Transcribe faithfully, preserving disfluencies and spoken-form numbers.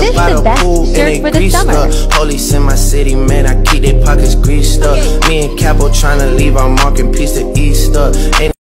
Dish the best shirt for the summer. Police in my city, man, I keep their pockets greased up. Me and Capo tryna leave our mark in peace to Easter. Ain't